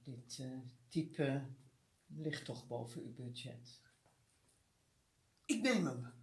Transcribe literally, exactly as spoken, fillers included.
dit uh, type ligt toch boven uw budget. Ik neem hem.